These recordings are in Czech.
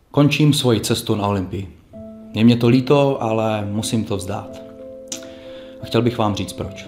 Končím svoji cestu na Olympii. Je mě to líto, ale musím to vzdát. A chtěl bych vám říct proč.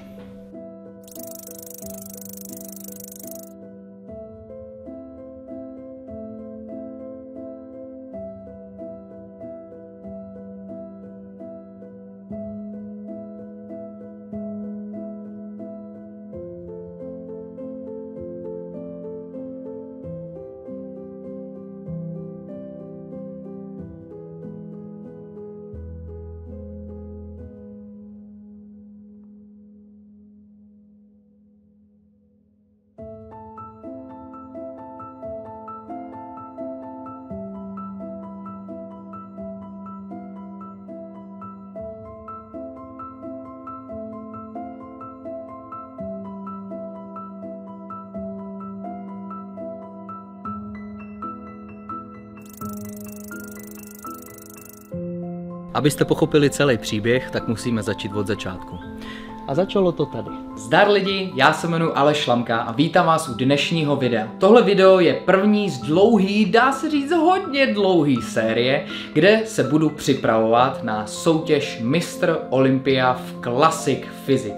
Abyste pochopili celý příběh, tak musíme začít od začátku. A začalo to tady. Zdar lidi, já se jmenuji Aleš Šlamka a vítám vás u dnešního videa. Tohle video je první z dlouhý, dá se říct hodně dlouhý série, kde se budu připravovat na soutěž Mistr Olympia v Classic Physics.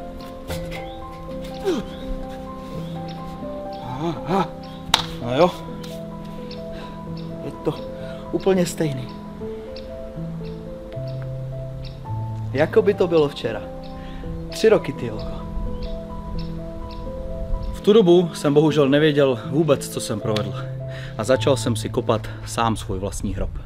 No jo, je to úplně stejný. Jako by to bylo včera. 3 roky, tyjo. V tu dobu jsem bohužel nevěděl vůbec, co jsem provedl. A začal jsem si kopat sám svůj vlastní hrob.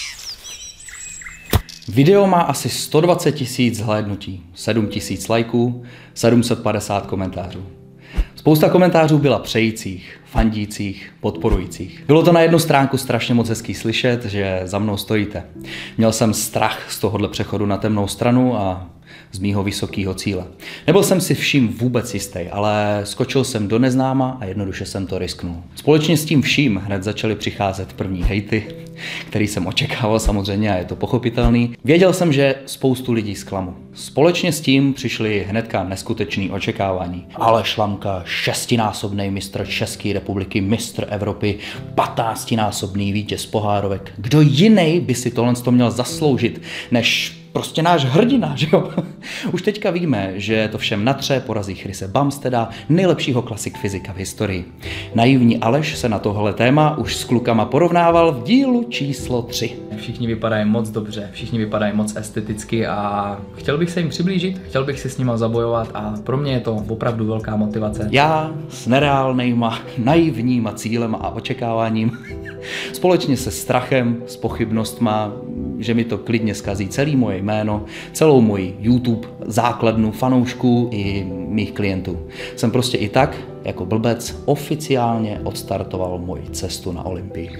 Video má asi 120 000 zhlédnutí, 7 000 lajků, 750 komentářů. Spousta komentářů byla přejících, fandících, podporujících. Bylo to na jednu stránku strašně moc hezký slyšet, že za mnou stojíte. Měl jsem strach z tohohle přechodu na temnou stranu a z mýho vysokého cíle. Nebyl jsem si vším vůbec jistý, ale skočil jsem do neznáma a jednoduše jsem to risknul. Společně s tím vším hned začaly přicházet první hejty, který jsem očekával samozřejmě a je to pochopitelný. Věděl jsem, že spoustu lidí zklamu. Společně s tím přišly hnedka neskutečný očekávání. Aleš Šlamka, 6násobný mistr České republiky, mistr Evropy, 15násobný vítěz pohárovek. Kdo jiný by si tohle měl zasloužit, než prostě náš hrdina, že jo? Už teďka víme, že to všem natře, porazí Chrise Bumsteada, nejlepšího klasik fyzika v historii. Naivní Aleš se na tohle téma už s klukama porovnával v dílu číslo 3. Všichni vypadají moc dobře, všichni vypadají moc esteticky a chtěl bych se jim přiblížit, chtěl bych si s nima zabojovat a pro mě je to opravdu velká motivace. Já s nereálnýma, naivníma cílema a očekáváním, společně se strachem, s pochybnostma, že mi to klidně zkazí celý moje jméno, celou moji YouTube základnu fanoušků i mých klientů. Jsem prostě i tak, jako blbec, oficiálně odstartoval moji cestu na Olympii.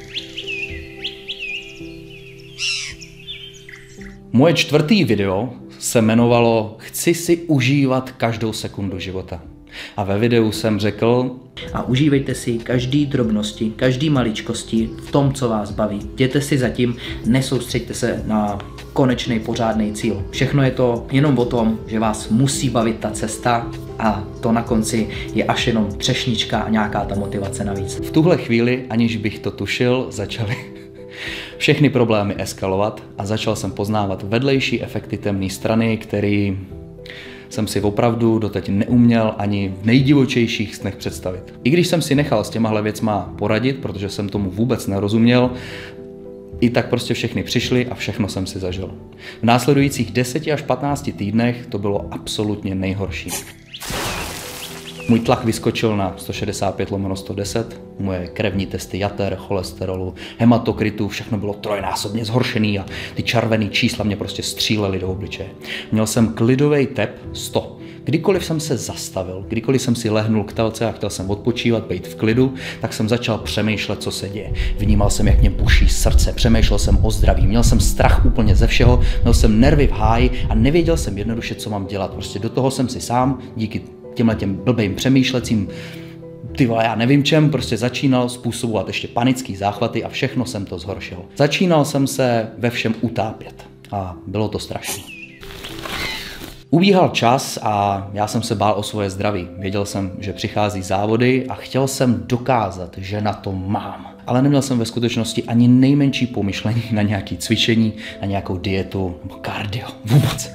Moje 4. video se jmenovalo Chci si užívat každou sekundu života. A ve videu jsem řekl: a užívejte si každý drobnosti, každý maličkosti v tom, co vás baví. Jděte si zatím, nesoustřeďte se na konečný pořádný cíl. Všechno je to jenom o tom, že vás musí bavit ta cesta a to na konci je až jenom třešnička a nějaká ta motivace navíc. V tuhle chvíli, aniž bych to tušil, začaly všechny problémy eskalovat a začal jsem poznávat vedlejší efekty temné strany, který jsem si opravdu doteď neuměl ani v nejdivočejších snech představit. I když jsem si nechal s těmahle věcma poradit, protože jsem tomu vůbec nerozuměl, i tak prostě všechny přišly a všechno jsem si zažil. V následujících 10 až 15 týdnech to bylo absolutně nejhorší. Můj tlak vyskočil na 165/110, moje krevní testy jater, cholesterolu, hematokritu, všechno bylo trojnásobně zhoršený a ty červený čísla mě prostě střílely do obličeje. Měl jsem klidový tep 100. Kdykoliv jsem se zastavil, kdykoliv jsem si lehnul k telce a chtěl jsem odpočívat, být v klidu, tak jsem začal přemýšlet, co se děje. Vnímal jsem, jak mě buší srdce, přemýšlel jsem o zdraví, měl jsem strach úplně ze všeho, měl jsem nervy v háji a nevěděl jsem jednoduše, co mám dělat. Prostě do toho jsem si sám díky těm blbým přemýšlecím, já nevím čem, prostě začínal způsobovat ještě panický záchvaty a všechno jsem to zhoršil. Začínal jsem se ve všem utápět a bylo to strašné. Ubíhal čas a já jsem se bál o svoje zdraví. Věděl jsem, že přichází závody a chtěl jsem dokázat, že na to mám. Ale neměl jsem ve skutečnosti ani nejmenší pomyšlení na nějaké cvičení, na nějakou dietu nebo kardio. Vůbec.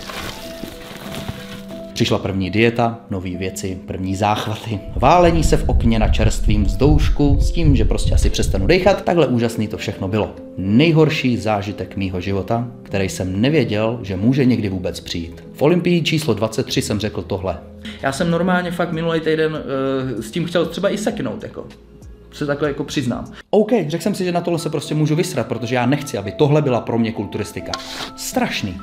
Přišla první dieta, nové věci, první záchvaty, válení se v okně na čerstvým vzdoušku s tím, že prostě asi přestanu dechat. Takhle úžasný to všechno bylo. Nejhorší zážitek mýho života, který jsem nevěděl, že může někdy vůbec přijít. V Olympii číslo 23 jsem řekl tohle. Já jsem normálně fakt minulý týden s tím chtěl třeba i seknout, jako. Se takhle jako přiznám. OK, řekl jsem si, že na tohle se prostě můžu vysrat, protože já nechci, aby tohle byla pro mě kulturistika. Strašný.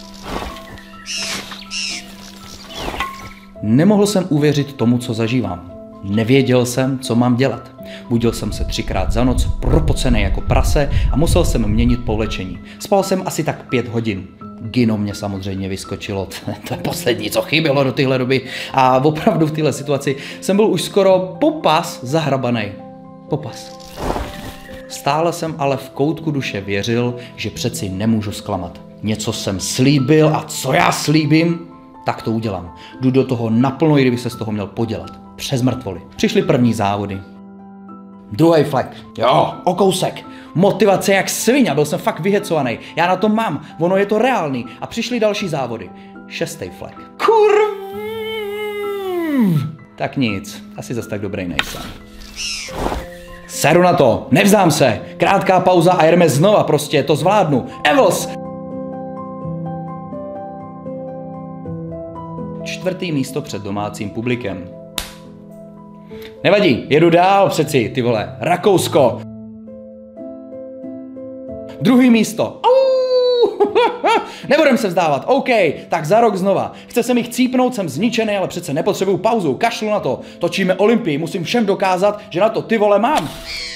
Nemohl jsem uvěřit tomu, co zažívám. Nevěděl jsem, co mám dělat. Budil jsem se 3krát za noc, propocený jako prase a musel jsem měnit povlečení. Spal jsem asi tak 5 hodin. Gino mě samozřejmě vyskočilo, to je poslední, co chybělo do téhle doby. A opravdu v téhle situaci jsem byl už skoro popas zahrabanej. Popas. Stále jsem ale v koutku duše věřil, že přeci nemůžu zklamat. Něco jsem slíbil a co já slíbím, tak to udělám. Jdu do toho naplno, i kdyby se z toho měl podělat. Přes mrtvoly. Přišly první závody. Druhý flek. Jo, o kousek. Motivace jak svině, byl jsem fakt vyhecovaný. Já na to mám, ono je to reálný. A přišly další závody. 6. flek. Tak nic, asi zas tak dobrý nejsem. Seru na to, nevzdám se. Krátká pauza a jdeme znova, prostě to zvládnu. Evils! 4. místo před domácím publikem. Nevadí, jedu dál přeci, ty vole. Rakousko. 2. místo. Nebudem se vzdávat, OK, tak za rok znova. Chce se mi chcípnout, jsem zničený, ale přece nepotřebuju pauzu, kašlu na to. Točíme Olympii, musím všem dokázat, že na to ty vole mám.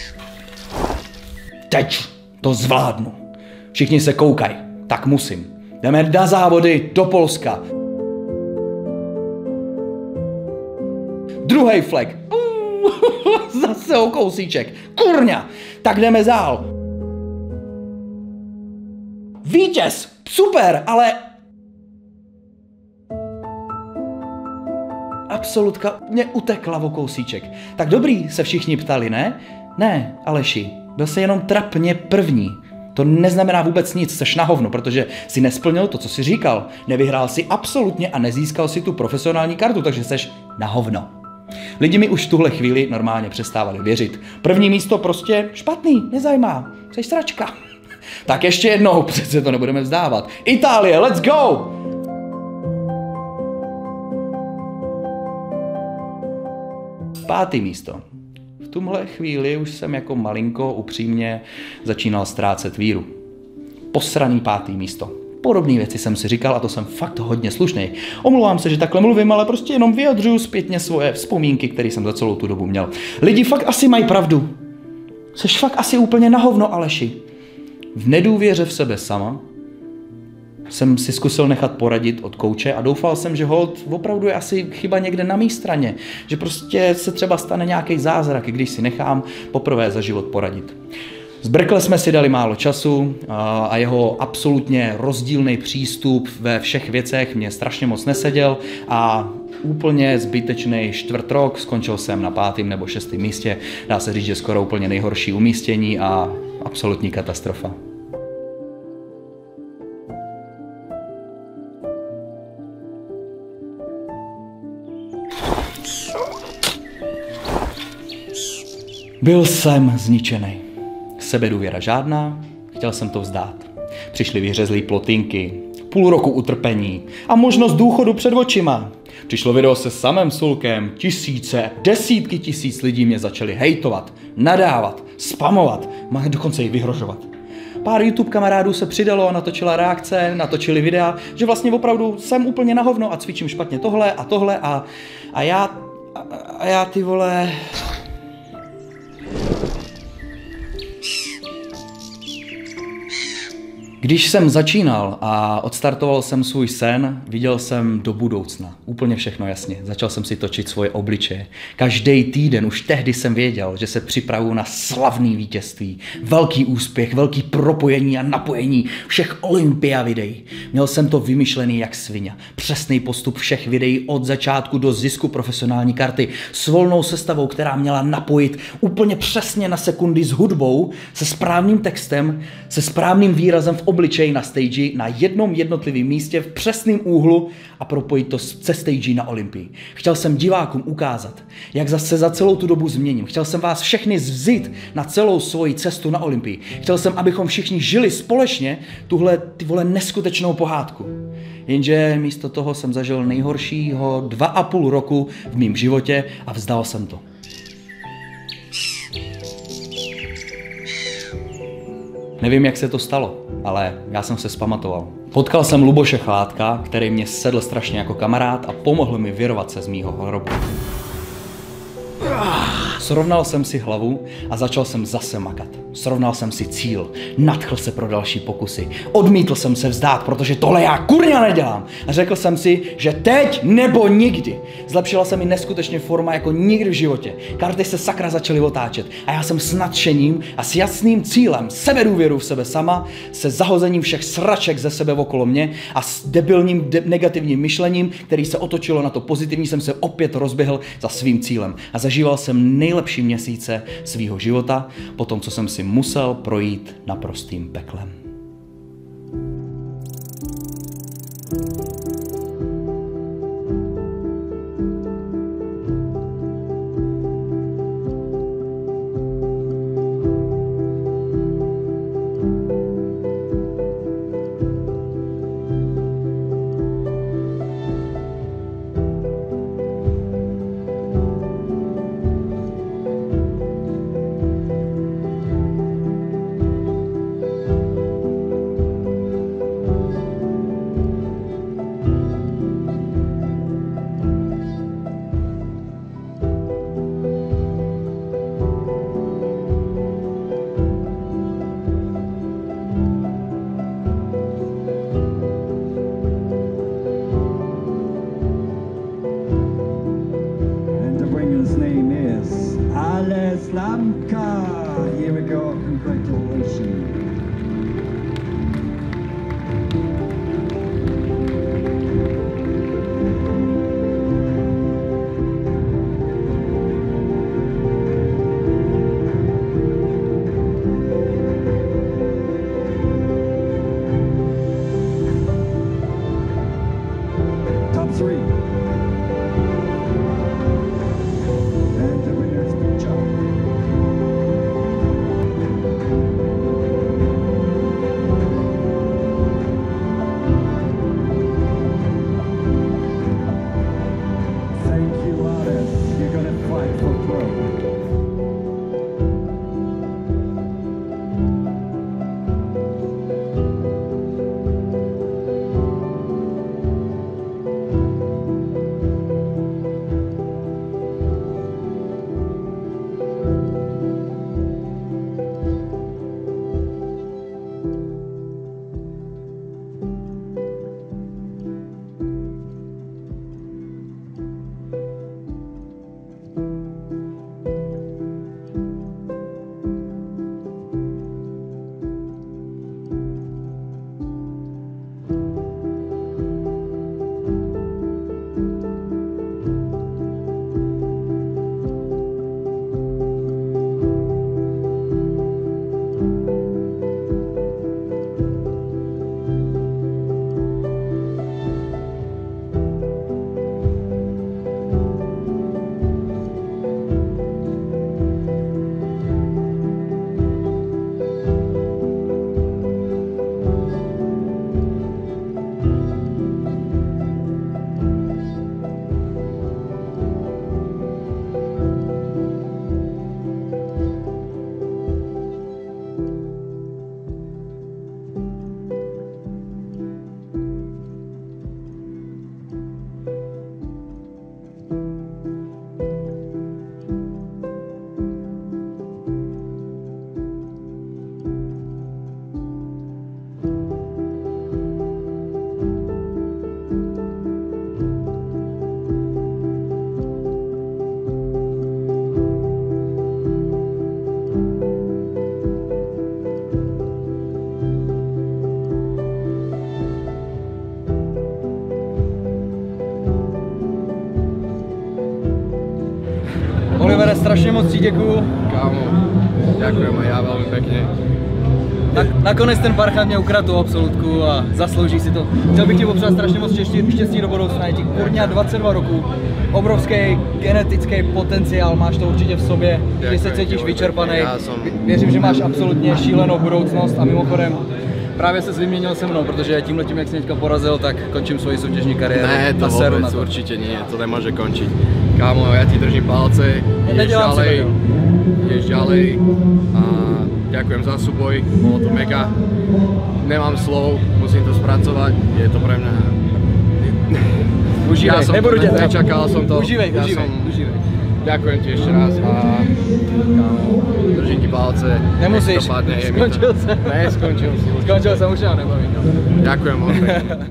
Teď to zvládnu. Všichni se koukají, tak musím. Jdeme na závody do Polska. 2. flek. Zase o kousíček. Kurňa. Tak jdeme dál. Vítěz. Super, ale... Absolutka mě utekla o kousíček. Tak dobrý, se všichni ptali, ne? Ne, Aleši, byl se jenom trapně první. To neznamená vůbec nic, seš na hovno, protože si nesplnil to, co si říkal. Nevyhrál si absolutně a nezískal si tu profesionální kartu, takže seš na hovno. Lidi mi už v tuhle chvíli normálně přestávali věřit. 1. místo prostě špatný, nezajímá, seš sračka. Tak ještě jednou, přece to nebudeme vzdávat. Itálie, let's go! Pátý místo. V tomhle chvíli už jsem jako malinko upřímně začínal ztrácet víru. Posraný 5. místo. Podobné věci jsem si říkal a to jsem fakt hodně slušnej. Omlouvám se, že takhle mluvím, ale prostě jenom vyjadřuju zpětně svoje vzpomínky, které jsem za celou tu dobu měl. Lidi fakt asi mají pravdu. Seš fakt asi úplně na hovno, Aleši. V nedůvěře v sebe sama jsem si zkusil nechat poradit od kouče a doufal jsem, že holt opravdu je asi chyba někde na mé straně. Že prostě se třeba stane nějaký zázrak, když si nechám poprvé za život poradit. S Brkle jsme si dali málo času a jeho absolutně rozdílný přístup ve všech věcech mě strašně moc neseděl a úplně zbytečný 4. rok, skončil jsem na 5. nebo 6. místě, dá se říct, že skoro úplně nejhorší umístění a absolutní katastrofa. Byl jsem zničený. Sebedůvěra žádná, chtěl jsem to vzdát. Přišly vyřezlý plotinky, půl roku utrpení a možnost důchodu před očima. Přišlo video se samým Sulkem, tisíce, desítky tisíc lidí mě začali hejtovat, nadávat, spamovat, dokonce i vyhrožovat. Pár YouTube kamarádů se přidalo, natočila reakce, natočili videa, že vlastně opravdu jsem úplně na hovno a cvičím špatně tohle a já ty vole... Když jsem začínal a odstartoval jsem svůj sen, viděl jsem do budoucna. Úplně všechno jasně. Začal jsem si točit svoje obličeje. Každý týden, už tehdy jsem věděl, že se připravuju na slavný vítězství. Velký úspěch, velký propojení a napojení všech Olympia videí. Měl jsem to vymyšlený jak svině. Přesný postup všech videí od začátku do zisku profesionální karty. S volnou sestavou, která měla napojit úplně přesně na sekundy s hudbou, se správným textem, se správným výrazem v obličeji na stage, na jednom jednotlivém místě v přesném úhlu a propojit to se stage na Olympii. Chtěl jsem divákům ukázat, jak zase za celou tu dobu změním. Chtěl jsem vás všechny vzít na celou svoji cestu na Olympii. Chtěl jsem, abychom všichni žili společně tuhle neskutečnou pohádku. Jenže místo toho jsem zažil nejhoršího 2,5 roku v mém životě a vzdal jsem to. Nevím, jak se to stalo, ale já jsem se vzpamatoval. Potkal jsem Luboše Chládka, který mě sedl strašně jako kamarád a pomohl mi vyrovat se z mýho hrobu. Srovnal jsem si hlavu a začal jsem zase makat. Srovnal jsem si cíl, nadchl se pro další pokusy. Odmítl jsem se vzdát, protože tohle já kurňa nedělám. A řekl jsem si, že teď nebo nikdy. Zlepšila se mi neskutečně forma jako nikdy v životě. Karty se sakra začaly otáčet a já jsem s nadšením a s jasným cílem, sebedůvěru v sebe sama, se zahozením všech sraček ze sebe okolo mě a s debilním negativním myšlením, který se otočilo na to pozitivní, jsem se opět rozběhl za svým cílem. A zažíval jsem nejlepší měsíce svýho života, po tom, co jsem si musel projít naprostým peklem. Oliver, strašně moc ti děkuju. Kámo, ďakujem aj ja veľmi pekne. Nakonec ten parchant mě ukradl tu absolutku a zaslouží si to. Chtěl bych ti popřát strašně moc štěstí do budoucna. Je ti kurňa 22 roků, obrovský genetický potenciál, máš to určitě v sobě, když se cítíš vyčerpaný. Věřím, že máš absolutně šílenou budoucnost a mimochodem právě se vyměnil se mnou, protože tímhletím, jak jsi teďka porazil, tak končím svoji soutěžní kariéru. Ne, to vôbec určite nie, to nemôže končiť. Kámo, ja ti držím palce, ideš ďalej a ďakujem za súboj, bolo to mega. Nemám slov, musím to spracovať, je to pre mňa... Užívej, nebudu tě nečakal som to. Užívej. Ďakujem ti ešte raz a kámo, držím ti palce. Nemusíš, skončil jsem. Ne, skončil si. Skončil jsem, už já nebavím. Ďakujem moc pekne.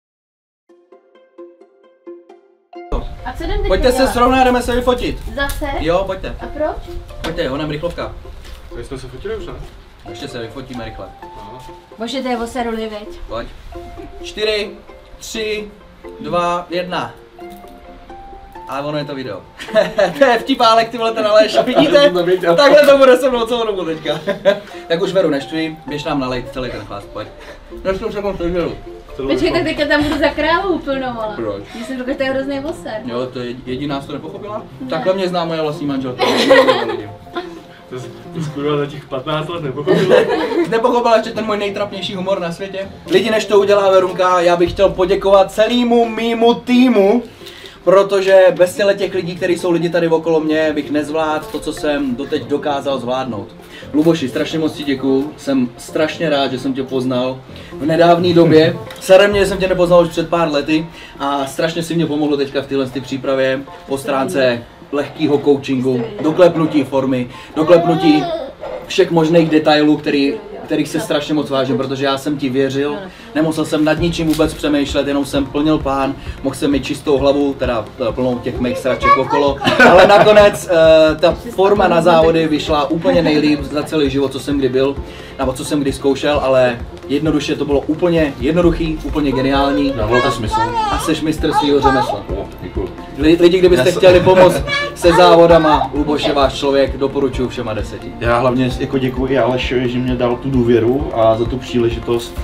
A co jdem teď Pojďte se dělat? srovnat, jdeme se vyfotit. Zase? Jo, pojďte. A proč? Pojďte, honem rychlovka. My jsme se fotili už, ne? Ještě se vyfotíme rychle. Bože, to je o seruli, veď. Pojď. 4, 3, 2, 1. Ale ono je to video. To je vtipálek, ty vole, ten Aleš. Vidíte? Takhle to bude se mnou celou dobu teďka. Tak už Veru, neštví, běž nám nalejt celý ten chlast, pojď. Neštví se konce Veru. Počkej, tak teďka tam budu za krávu úplnou, ale. Proč? Já jsem řekl, že to je hrozný oser. Jo, to je jediná, co to nepochopila? Takhle mě zná moje vlastní manželka. To jsi kurva za těch 15 let nepochopila. Nepochopila ještě ten můj nejtrapnější humor na světě. Lidi, než to udělá Verunka, já bych chtěl poděkovat celému mýmu týmu, protože bez těch lidí, kteří jsou lidi tady okolo mě, bych nezvládl to, co jsem doteď dokázal zvládnout. Luboši, strašně moc ti děkuju, jsem strašně rád, že jsem tě poznal v nedávné době. Saremně jsem tě nepoznal už před pár lety a strašně si mě pomohlo teďka v téhle přípravě po stránce lehkého coachingu, doklepnutí formy, doklepnutí všech možných detailů, kterých se strašně moc vážím, protože já jsem ti věřil, nemusel jsem nad ničím vůbec přemýšlet, jenom jsem plnil plán, mohl jsem mít čistou hlavu, teda plnou těch mých sraček okolo, ale nakonec ta forma na závody vyšla úplně nejlíp za celý život, co jsem kdy byl, nebo co jsem kdy zkoušel, ale jednoduše to bylo úplně jednoduchý, úplně geniální. Dávalo to smysl. A seš mistr svýho řemesla. Lidi, kdybyste chtěli pomoct se závodama, Luboš je váš člověk, doporučuji všema 10. Já hlavně jako děkuji Alešovi, že mě dal tu důvěru a za tu příležitost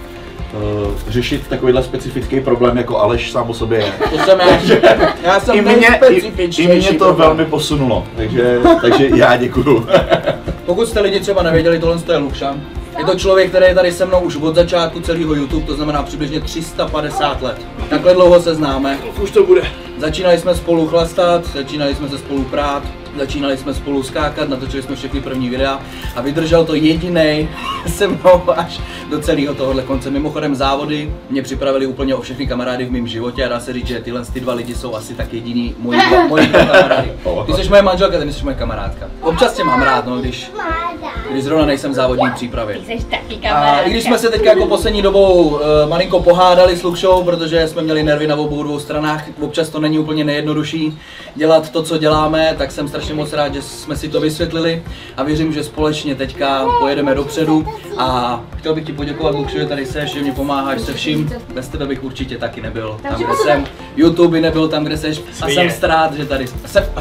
řešit takovýhle specifický problém, jako Aleš sám o sobě je. To jsem já jsem I mě to velmi posunulo, takže já děkuju. Pokud jste lidi třeba nevěděli, tohle je Lukša. Je to člověk, který je tady se mnou už od začátku celého YouTube, to znamená přibližně 350 let. Takhle dlouho se známe. Už to bude. Začínali jsme spolu chlastat, začínali jsme se spolu prát, začínali jsme spolu skákat, natočili jsme všechny první videa a vydržel to jedinej se mnou až do celého tohohle konce. Mimochodem závody mě připravili úplně o všechny kamarády v mém životě a dá se říct, že tyhle dva lidi jsou asi tak jediný moji dva kamarády. Ty jsi moje manželka, ty jsi moje kamarádka. Občas tě mám rád, no, když zrovna nejsem v závodní přípravě. Ty jsi taky kamarádka. A i když jsme se teďka jako poslední dobou malinko pohádali s Lukšou, protože jsme měli nervy na obou dvou stranách, občas to není úplně nejjednodušší dělat to, co děláme, tak jsem strašně moc rád, že jsme si to vysvětlili a věřím, že společně teďka pojedeme dopředu a chtěl bych ti poděkovat, Lukšo, že tady seš, že mi pomáháš se vším, bez tebe bych určitě taky nebyl tam, kde jsem, YouTube by nebyl tam, kde seš a jsem rád, že tady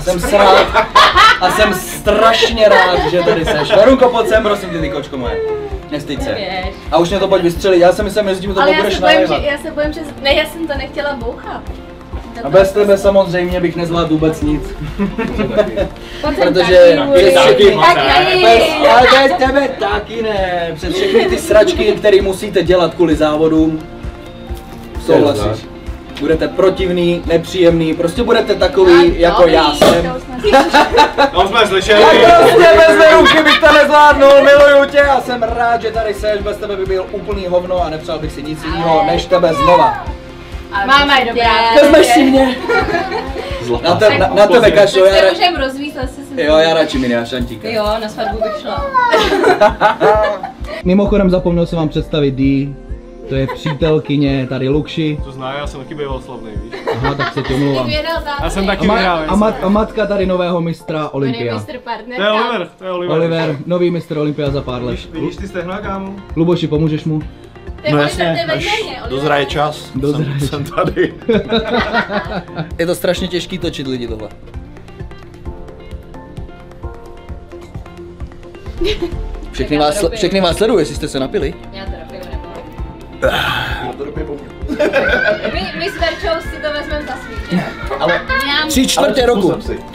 jsem strašně rád, že tady seš. Verunko, pojď sem, prosím tě, ty kočko moje. Nestyď se. A už mě to pojď vystřelit, já jsem myslel, že mi to budeš nalévat. Já se bojím, že... Ne, já jsem to nechtěla bouchat. A bez tebe samozřejmě bych nezvládl vůbec nic. Protože bez tebe taky ne. Přes všechny ty sračky, které musíte dělat kvůli závodům, souhlasíš. Budete protivný, nepříjemný, prostě budete takový, jako já jsem. To jsme slyšeli. Prostě bez Verunky bych to nezvládnul, miluju tě a jsem rád, že tady seš, bez tebe by byl úplný hovno a nepřál bych si nic jiného, než tebe znova. Máma je dobrá. Vezmeš si mě. Na tebe kašlu, já můžem rozvíjet, jo, já radši mi šantíka. Jo, na svatbu bych šla. Mimochodem zapomněl jsem vám představit Dee. To je přítelkyně tady Lukši. To zná, já jsem taky býval slavný, víš? Aha, tak se tě omlouvám. Já jsem taky vyhrál. A matka tady nového mistra Olympia. To je Oliver, to je Oliver. Oliver, nový mistr Olympia za pár let. Vidíš ty stehna, kámo? Luboši, pomůžeš mu? No jasně, až dozraje čas, jsem tady. Je to strašně těžký točit lidi tohle. Všechny vás sleduju, jestli jste se napili. Já to dopiju, nebo? My s Verčou si to vezmeme za svý, že? Ale Já- 3/4 roku.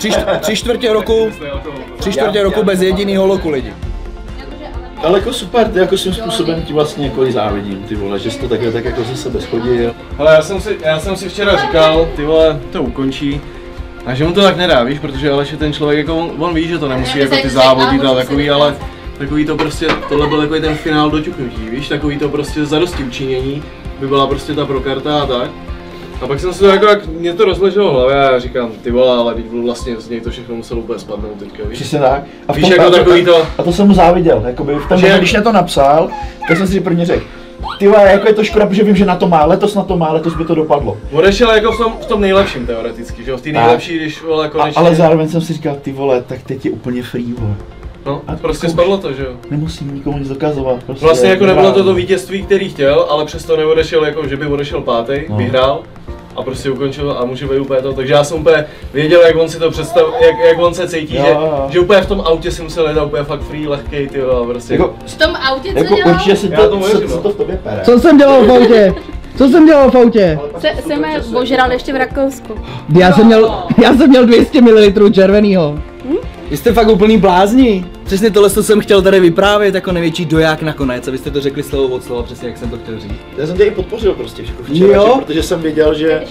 3/4 roku bez jediného loku lidi. Ale jako super, ty jako svým způsobem ti vlastně jako i závidím, ty vole, že jsi to takhle tak jako ze sebe schodil. Ale já jsem si včera říkal, ty vole, to ukončí. A že mu to tak nedá, víš, protože Aleš je ten člověk, jako on ví, že to nemusí jako ty závody a takový, ale takový to prostě, tohle byl takový ten finál doťuknutí, víš, takový to prostě zadosti učinění, by byla prostě ta prokarta a tak. A pak jsem se to jako, jak mě to rozleželo v hlavě a já říkám, ty vole, ale teď vlastně z něj to všechno muselo úplně spadnout teďka, víš. Přesně tak. A Víš, jako takový to... A to jsem mu záviděl, jakoby v tom, Že- když mě to napsal, tak jsem si prvně řekl, ty vole, jako je to škoda, protože vím, že na to má, letos by to dopadlo. Odešel jako v tom nejlepším teoreticky, že jo, v té nejlepší, když vole konečně... Ale zároveň jsem si říkal, ty vole, tak teď je úplně free, vole. No, A prostě jako spadlo to, že jo. Nemusím nikomu nic dokazovat. Prostě Vlastně jako nebylo vyhrál. to vítězství, který chtěl, ale přesto neodešel jako, že by odešel pátý, No. vyhrál a prostě ukončil a může být úplně to. Takže já jsem úplně věděl, jak on si to jak on se cítí, Jo. že úplně v tom autě si musel jít úplně fakt free, lehkej, ty a prostě. Jako, V tom autě co jako dělal? určitě si Já to, tomu se věřím, no. to v tobě pere. Co jsem dělal v autě? Co jsem dělal v autě? Jsem je ožral ještě v Rakousku. Já jsem měl 200 ml červenýho. Vy jste fakt úplný blázni. Přesně tohle co jsem chtěl tady vyprávět jako největší doják nakonec, abyste to řekli slovo od slova, přesně jak jsem to chtěl říct. Já jsem tě i podpořil prostě všechno včera, Jo? že, protože jsem věděl, že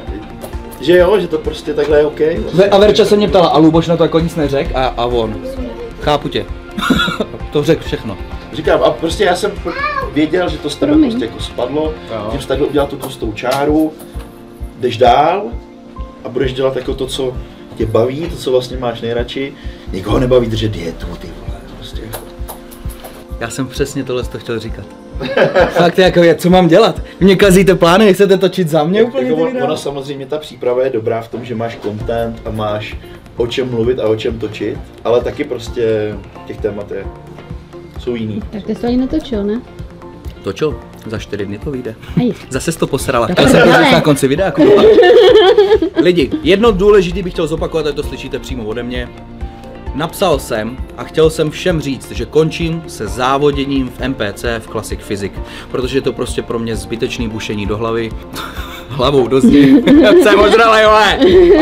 jo, že to prostě takhle je OK. Vlastně. A Verča se mě ptala, a Luboš na to jako nic neřekl a on, chápu tě. To řekl všechno. Říkám, a prostě já jsem věděl, že to z tebe prostě jako spadlo, tím jsi takhle udělal tu tlstou čáru, jdeš dál a budeš dělat jako to, co tě baví, to, co vlastně máš nejradši. Nikoho nebaví držet dietu, ty vole, prostě. Já jsem přesně tohle to chtěl říkat. Fakt jako, co mám dělat? Vy mě kazíte plány, chcete točit za mě úplně Jako ty videa? ono samozřejmě ta příprava je dobrá v tom, že máš content a máš o čem mluvit a o čem točit, ale taky prostě těch témat jsou jiný. Tak ty jsi to ani netočil, ne? To čo? Za 4 dny to vyjde. Aj. Zase jsi to posrala. Chtěl jsem to říct na konci videa, kurva. Lidi, jedno důležité bych chtěl zopakovat, ať to slyšíte přímo ode mě. Napsal jsem a chtěl jsem všem říct, že končím se závoděním v MPC v Classic Physics, protože je to prostě pro mě zbytečný bušení do hlavy. Hlavou do zdi. Jsem ožralej, vole!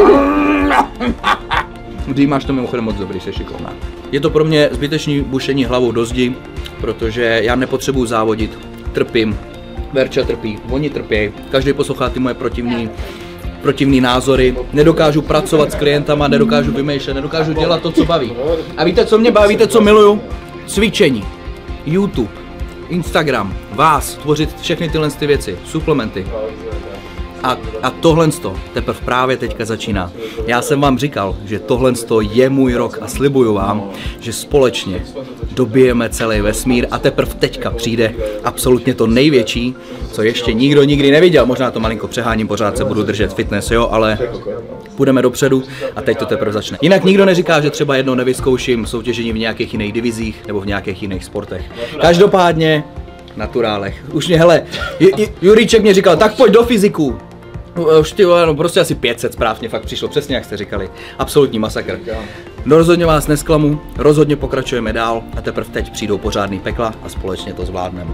Ty máš to mimochodem moc dobrý, jsi šikovná. Je to pro mě zbytečný bušení hlavou do zdi, protože já nepotřebuju závodit, trpím, Verča trpí, oni trpí, každý poslouchá ty moje protivný názory, nedokážu pracovat s klientama, nedokážu vymýšlet, nedokážu dělat to, co baví. A víte, co mě baví, víte, co miluju? Cvičení, YouTube, Instagram, vás, tvořit všechny tyhle věci, suplementy. A tohle teprve právě teďka začíná. Já jsem vám říkal, že tohle je můj rok a slibuju vám, že společně dobijeme celý vesmír a teprve teďka přijde absolutně to největší, co ještě nikdo nikdy neviděl. Možná to malinko přeháním, pořád se budu držet fitness, jo, ale půjdeme dopředu a teď to teprve začne. Jinak nikdo neříká, že třeba jednou nevyzkouším soutěžení v nějakých jiných divizích nebo v nějakých jiných sportech. Každopádně naturálech. Už mě, hele, Juríček mě říkal, tak pojď do fyziku. Už ty vole, no prostě asi 500 zpráv mě fakt přišlo, přesně jak jste říkali. Absolutní masakr. No rozhodně vás nesklamu, rozhodně pokračujeme dál a teprve teď přijdou pořádný pekla a společně to zvládneme.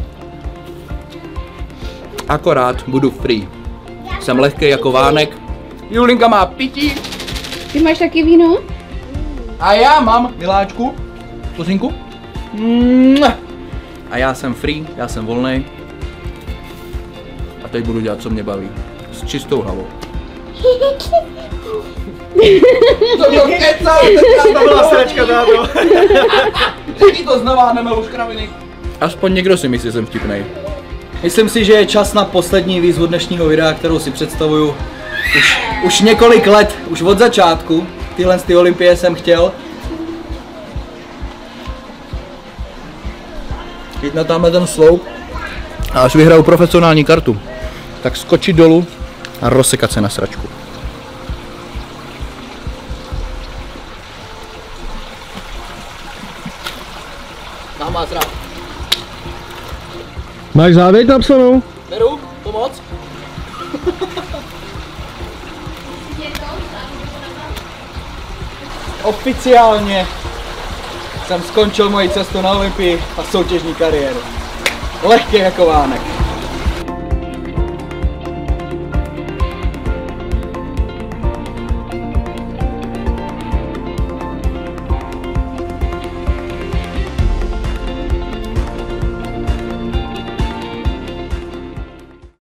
Akorát budu free. Jsem lehkej jako vánek. Julinka má pití. Ty máš taky víno? A já mám, miláčku, kusinku. A já jsem free, já jsem volnej. A teď budu dělat, co mě baví. S čistou hlavou. To kecal, to byla sračka, táto. Řekni to znova, nemelu škraviny. Aspoň někdo si myslí, že jsem vtipnej. Myslím si, že je čas na poslední výzvu dnešního videa, kterou si představuju už několik let, už od začátku. Tyhle z ty olympie jsem chtěl. Jít na tamhle ten sloup a až vyhraju profesionální kartu, tak skočit dolů a rozsekat se na sračku. Mám vás rád. Máš závěť napsanou? Beru, pomoc. Oficiálně jsem skončil moji cestu na Olympii a soutěžní kariéru. Lehký jako vánek.